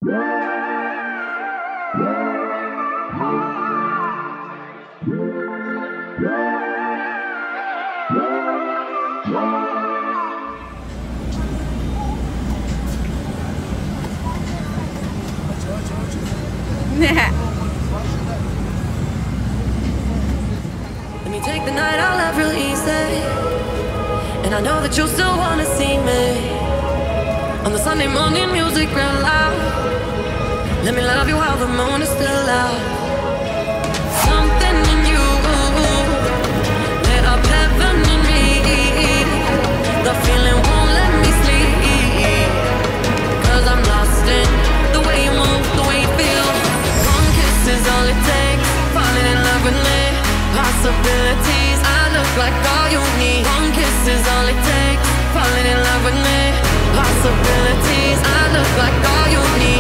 Let me take the night out love real easy, and I know that you still wanna see me on the Sunday morning music real loud. Let me love you while the moon is still out. Something in you lit up heaven in me. The feeling won't let me sleep, 'cause I'm lost in the way you move, the way you feel. One kiss is all it takes, falling in love with me. Possibilities, I look like all you need. One kiss is all it takes, falling in love with me. Possibilities, I look like all you need.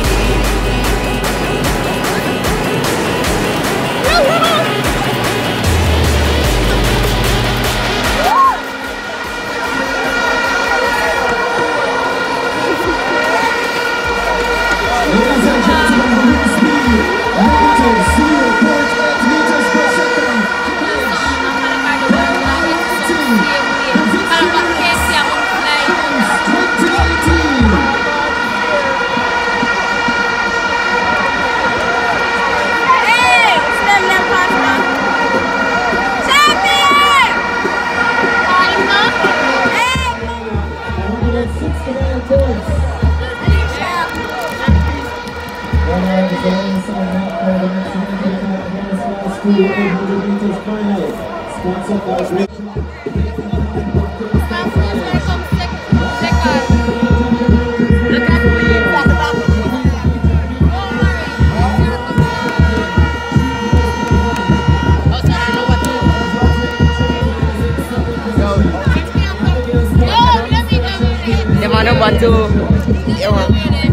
Number 2. Yeah, man.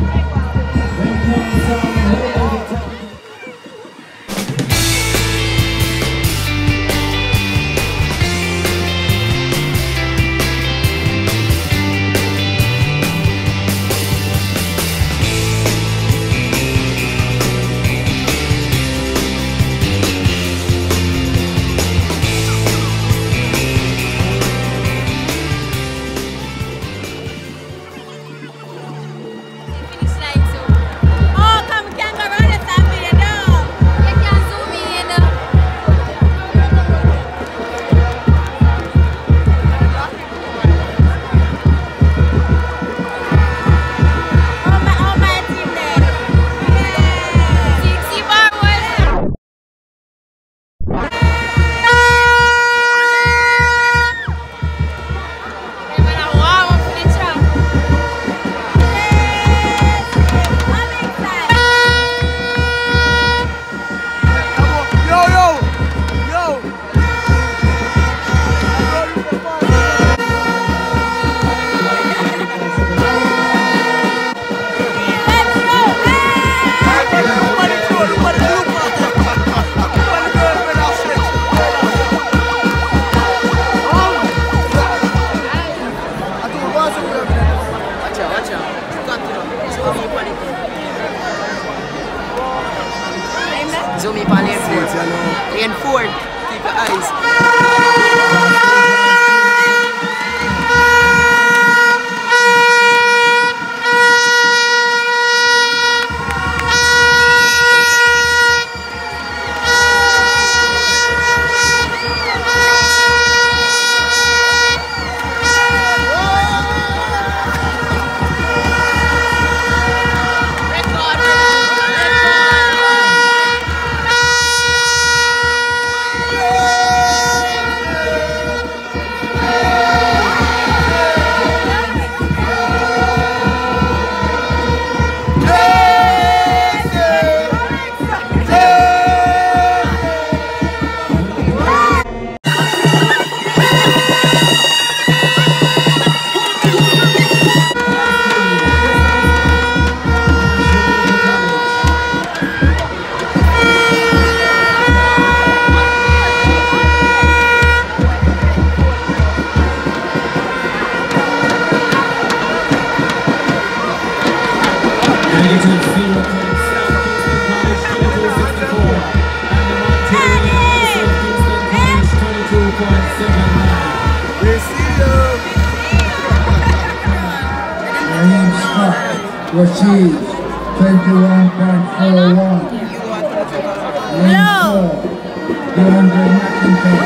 Zoom in on lane 4. Keep your eyes. Rashid, 21.41. Hello. DeAndre McIntosh,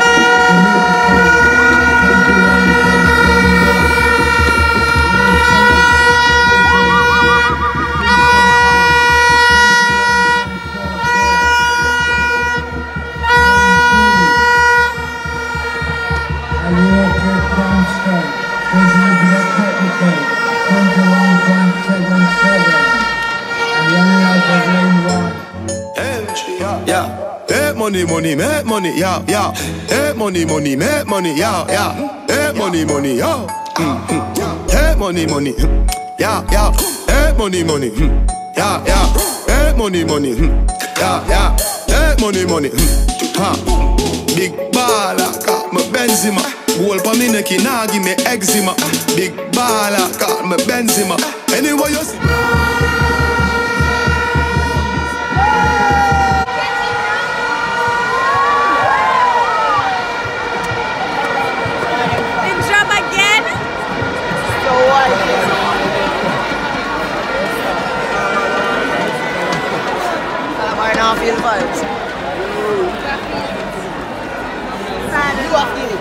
money, money, make money, yeah, yeah. Hey, money, money, make money, yeah, yeah. Hey, money, money, yo. Hey, money, money, yeah, yeah. Hey, money, money, yeah, yeah. Hey, money, money, yeah, yeah. Hey, money, money, ha. Big baller, got my Benzema. Goal pa me neck, nah give me eczema. Big baller, got my Benzema. Anyway you see. Feel vibes. You are feeling.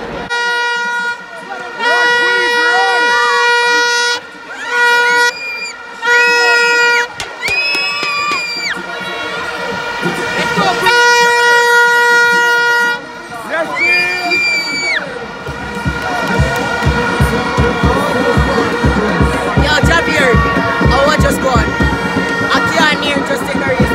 Yo, Javier, I want just go on. I can't hear, just take a reason.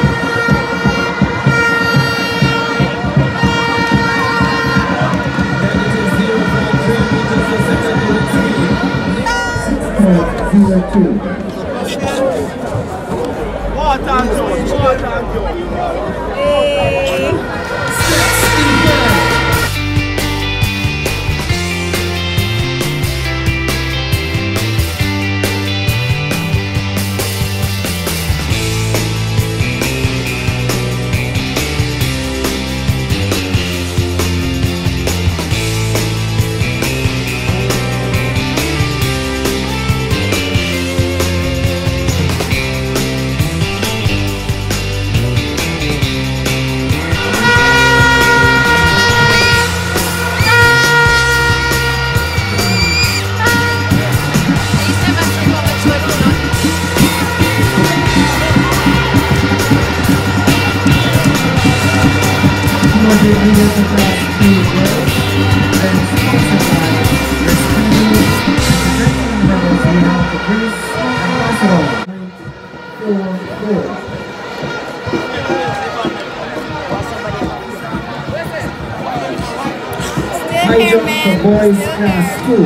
High jump for boys class 2.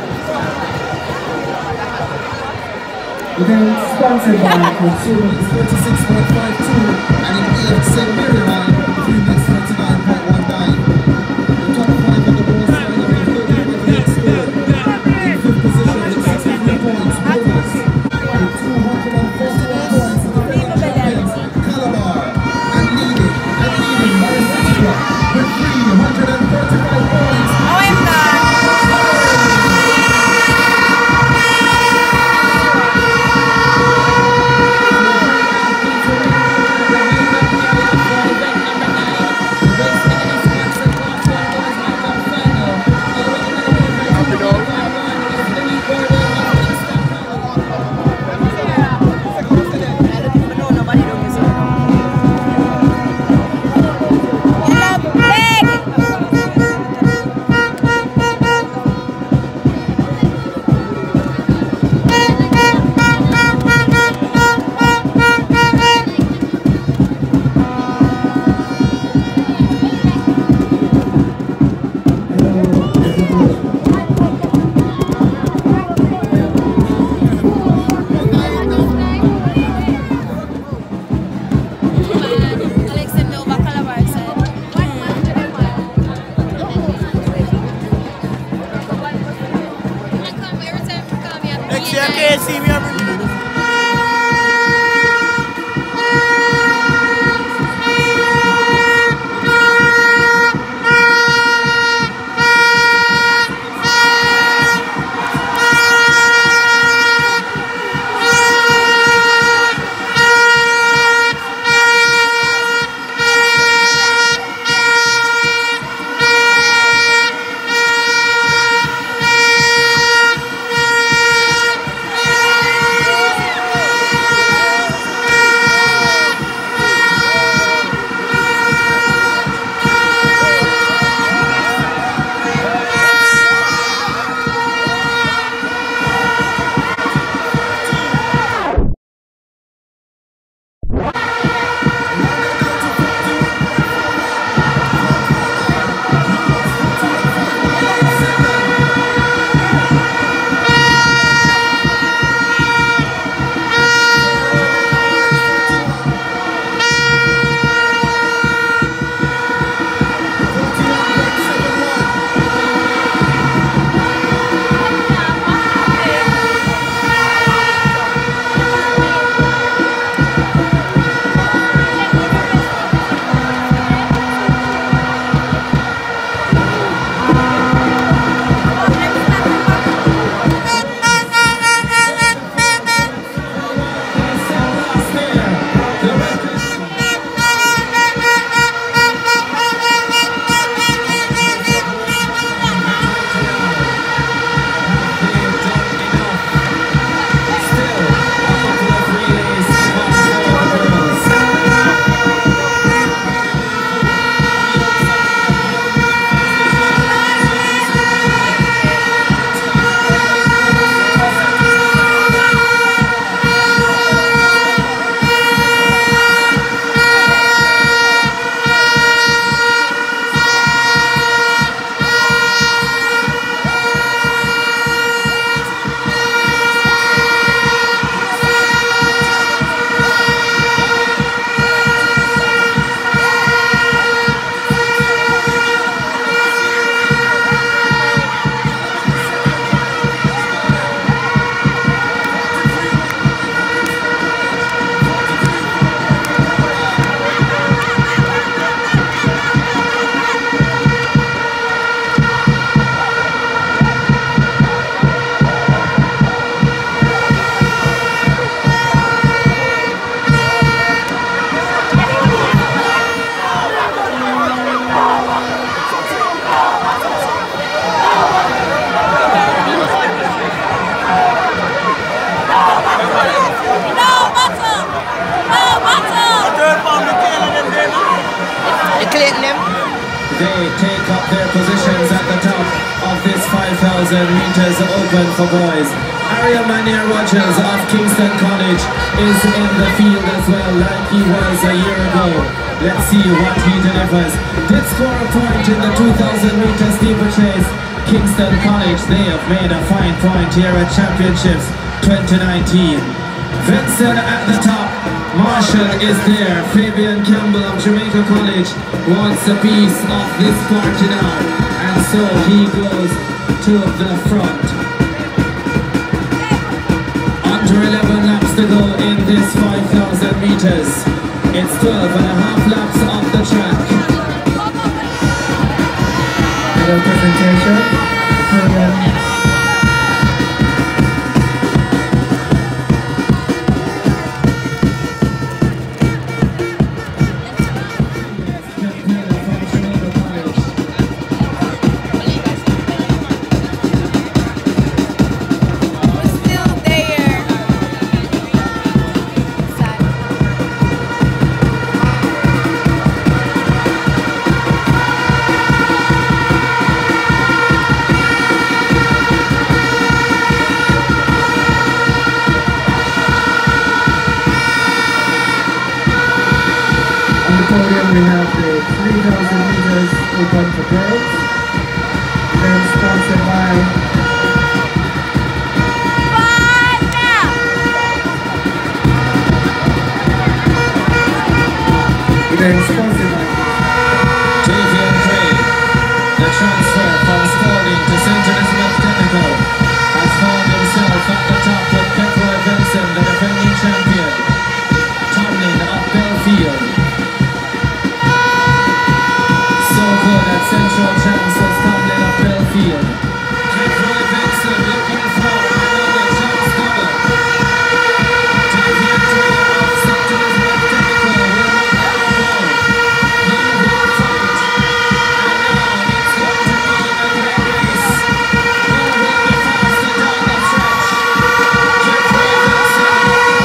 Event sponsored by Consumers 36.52 and in EF St. Mary Line, 3 minutes 39.19. The top 5 of the boys line of the 30th score. In 5th position with 63 points, bonus. With 241 points in the third event, Calabar. And leading Marisitra with 335 points. they take up their positions at the top of this 5,000 meters open for boys. Ariel Manier Rogers of Kingston College is in the field as well, like he was a year ago. Let's see what he delivers. Did score a point in the 2,000 meter steeplechase. Kingston College, they have made a fine point here at Championships 2019. Vincent at the top, Marshall is there, Fabian Campbell of Jamaica College wants a piece of this party now, and so he goes to the front. Under 11 laps to go in this 5,000 meters. It's 12.5 laps off the track. Hello presentation. We have the 3,000 meters open for girls, then sponsored by Davian Craig, the transfer from Spalding to St. Elizabeth Technical, has found himself at the top with Ketroy Vincent, the defending champion, Tomlin of Belfield. At Central Champs was Tomlin of Belfield. Ketroy Vincent looking for another chance double. Davian Craig of St. Elizabeth Technical will not let it go. He will fight. And now it's going to be a great race. Who will be faster down the stretch? Ketroy Vincent will be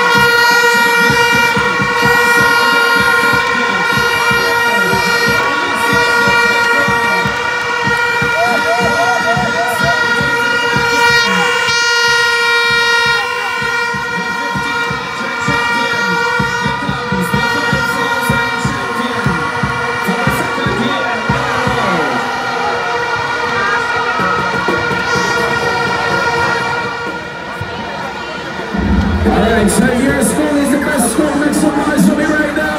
Alright, so your school is the best school. Make some noise for me right now.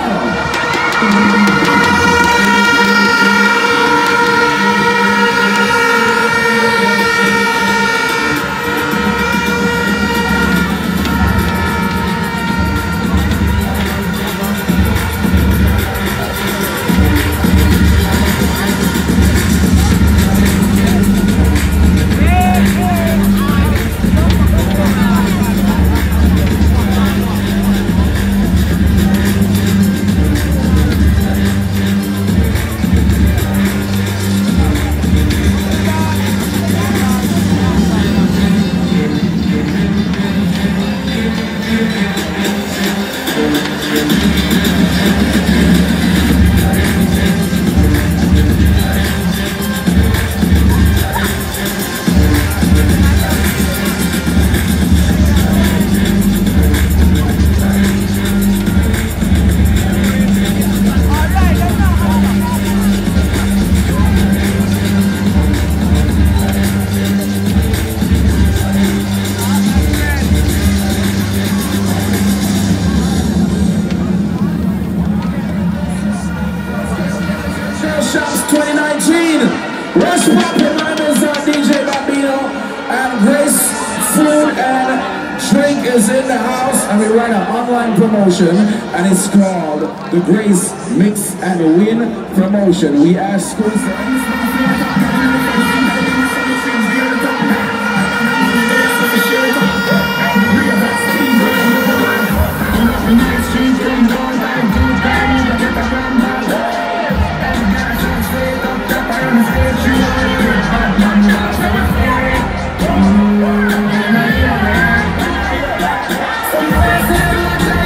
Champs 2019. Rush Poppin' Riders on DJ Bambino, and Grace Food and Drink is in the house, and we run an online promotion, and it's called the Grace Mix and Win promotion. We ask schools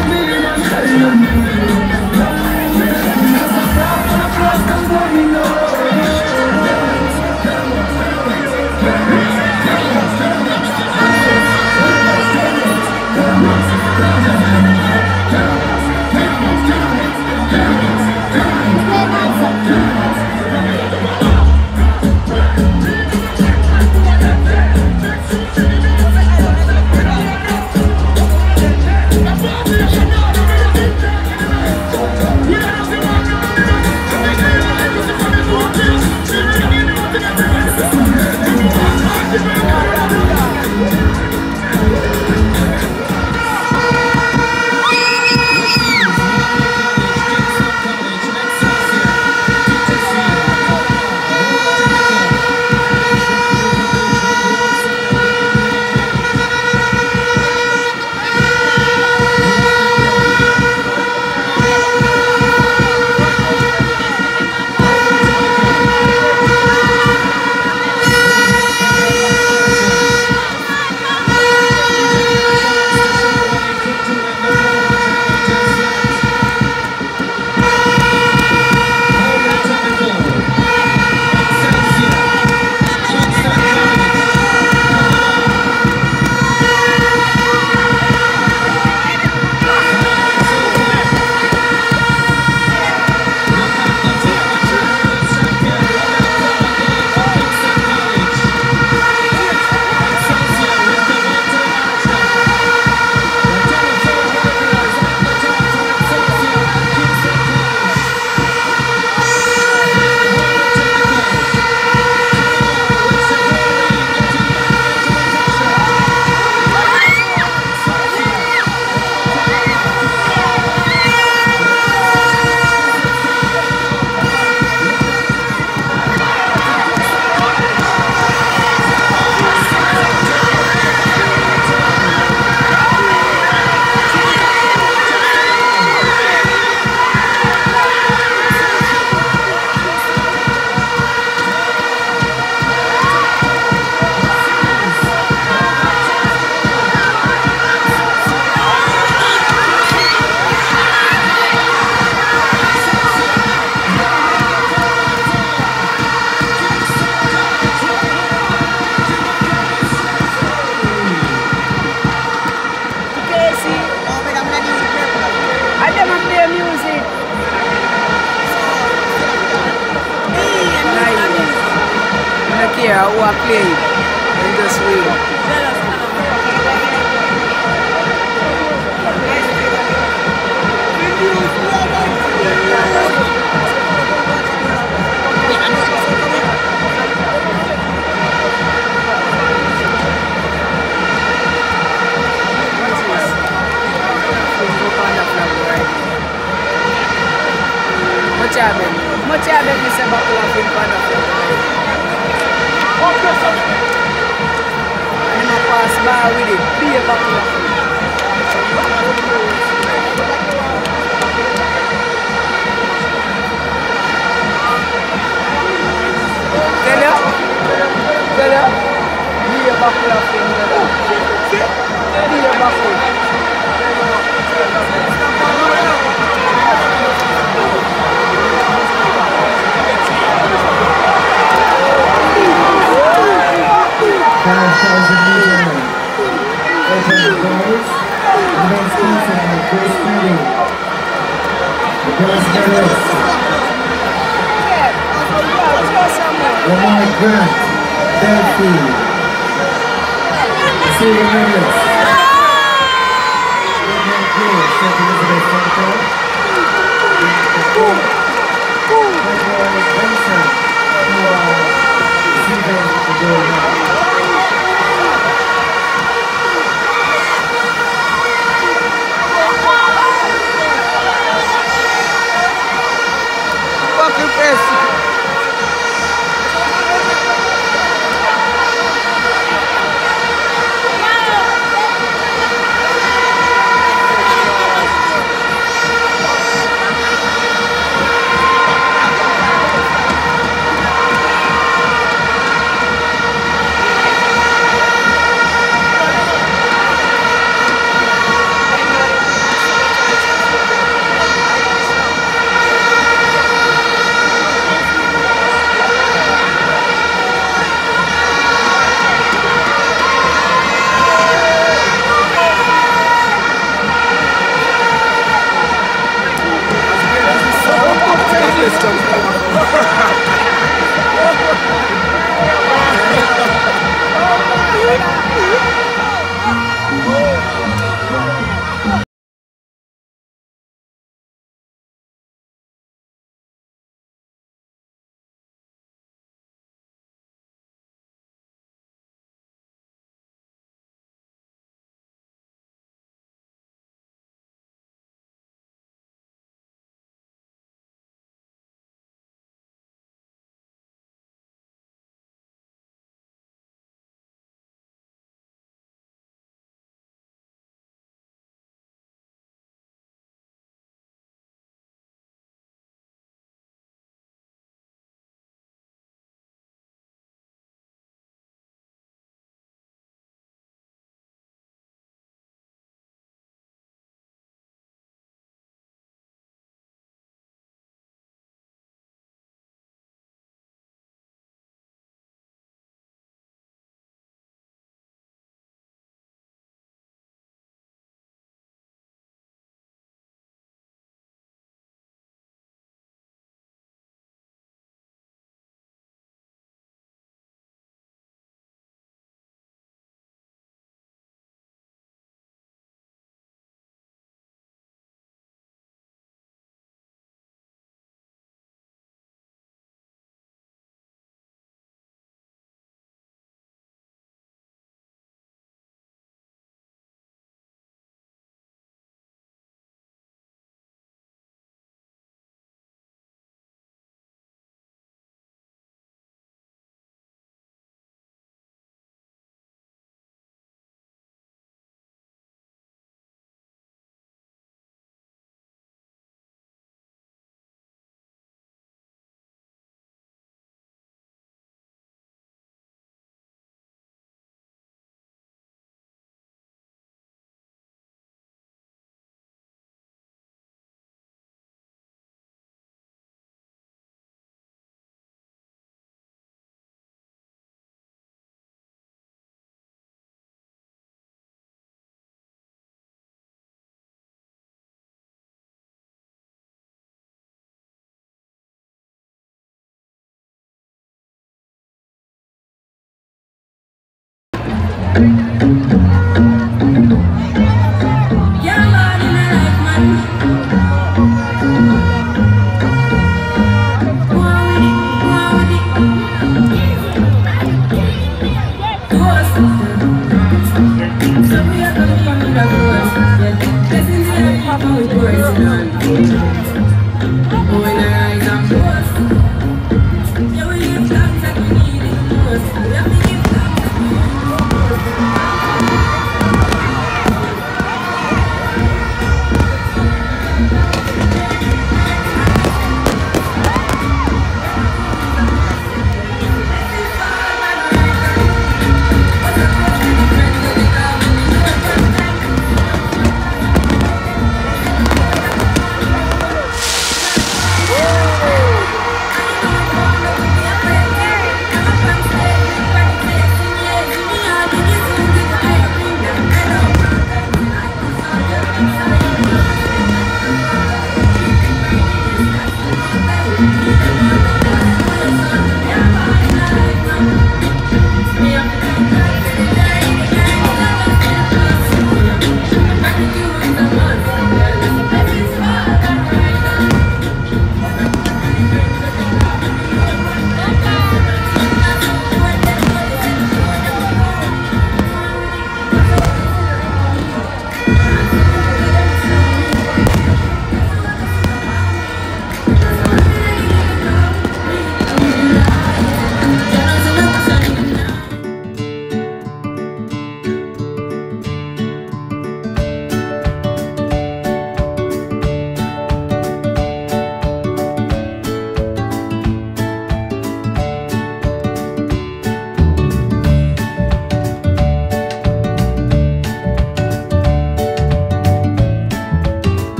to start playing and just win. Much I bet me say buckle up in front of you. And I pass by with it. Be a buckle up. Tell ya? Be a buckle up in there. Be a buckle. Open the doors, and then Kingston and Lilqueenally. The girls medalist. Lamar Grant, Delphi. The silver medalist. Woodman Gill, St. Elizabeth Central. February Benson, who are receiving the gold medal.